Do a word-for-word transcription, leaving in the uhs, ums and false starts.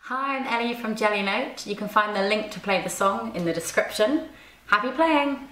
Hi, I'm Ellie from Jelly Note. You can find the link to play the song in the description. Happy playing!